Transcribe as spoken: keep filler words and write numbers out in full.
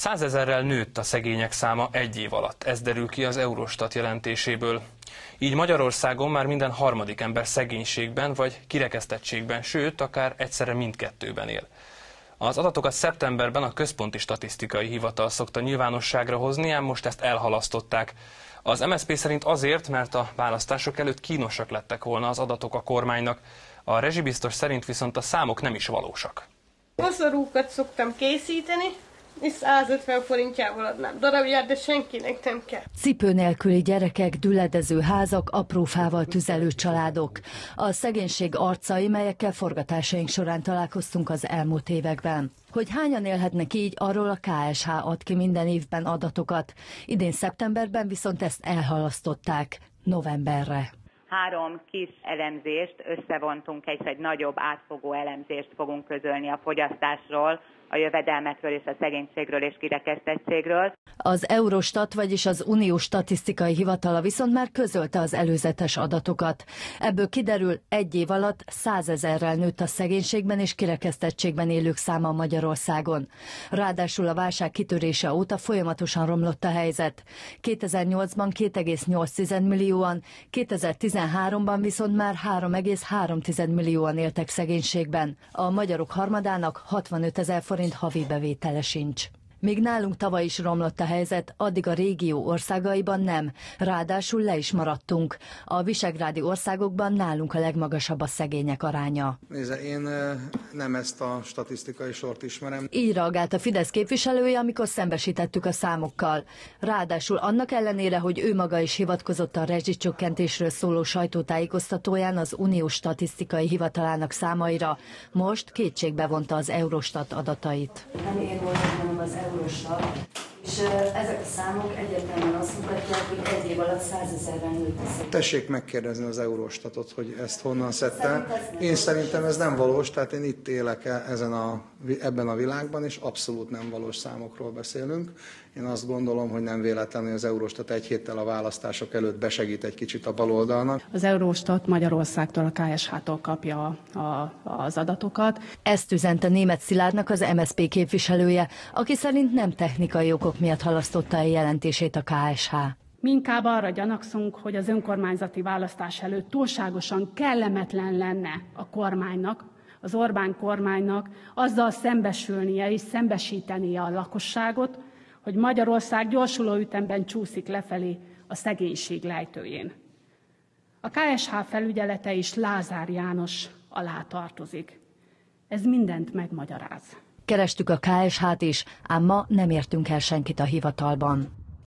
Százezerrel nőtt a szegények száma egy év alatt, ez derül ki az Eurostat jelentéséből. Így Magyarországon már minden harmadik ember szegénységben vagy kirekesztettségben, sőt, akár egyszerre mindkettőben él. Az adatokat szeptemberben a Központi Statisztikai Hivatal szokta nyilvánosságra hozni, ám most ezt elhalasztották. Az em es zé pé szerint azért, mert a választások előtt kínosak lettek volna az adatok a kormánynak. A rezsibiztos szerint viszont a számok nem is valósak. Koszorúkat szoktam készíteni, és százötven forintjával adnám darabját, de senkinek nem kell. Cipő nélküli gyerekek, düledező házak, apró fával tüzelő családok. A szegénység arcai, melyekkel forgatásaink során találkoztunk az elmúlt években. Hogy hányan élhetnek így, arról a ká es há ad ki minden évben adatokat. Idén szeptemberben viszont ezt elhalasztották novemberre. Három kis elemzést összevontunk, és egy nagyobb átfogó elemzést fogunk közölni a fogyasztásról, a jövedelmekről és a szegénységről és kirekesztettségről. Az Eurostat, vagyis az Uniós Statisztikai Hivatala viszont már közölte az előzetes adatokat. Ebből kiderül, egy év alatt százezerrel nőtt a szegénységben és kirekesztettségben élők száma Magyarországon. Ráadásul a válság kitörése óta folyamatosan romlott a helyzet. kétezer-nyolcban két egész nyolc millióan, kétezer-tizenháromban viszont már három egész három millióan éltek szegénységben. A magyarok harmadának hatvanötezer forint havi bevétele sincs. Míg nálunk tavaly is romlott a helyzet, addig a régió országaiban nem. Ráadásul le is maradtunk. A visegrádi országokban nálunk a legmagasabb a szegények aránya. Nézze, én nem ezt a statisztikai sort ismerem. Így reagált a Fidesz képviselője, amikor szembesítettük a számokkal. Ráadásul annak ellenére, hogy ő maga is hivatkozott a rezsicsökkentésről szóló sajtótájékoztatóján az Uniós Statisztikai Hivatalának számaira, most kétségbe vonta az Eurostat adatait. Nem én voltam, hanem az Eurostat, és ezek a számok egyértelműen azt mutatják, hogy egy év alatt százezerrel nőtt a szegénység. Tessék megkérdezni az Eurostatot, hogy ezt honnan szedte. Én szerintem ez nem valós, tehát én itt élek ezen a, ebben a világban, és abszolút nem valós számokról beszélünk. Én azt gondolom, hogy nem véletlenül az Eurostat egy héttel a választások előtt besegít egy kicsit a baloldalnak. Az Eurostat Magyarországtól, a ká es há-tól kapja a, a, az adatokat. Ezt üzente Németh Szilárdnak az em es zé pé képviselője, aki szerint nem technikai okok miatt halasztotta el jelentését a ká es há. Mi inkább arra gyanakszunk, hogy az önkormányzati választás előtt túlságosan kellemetlen lenne a kormánynak, az Orbán kormánynak azzal szembesülnie és szembesítenie a lakosságot, hogy Magyarország gyorsuló ütemben csúszik lefelé a szegénység lejtőjén. A ká es há felügyelete is Lázár János alá tartozik. Ez mindent megmagyaráz. Kerestük a ká es há-t is, ám ma nem értünk el senkit a hivatalban.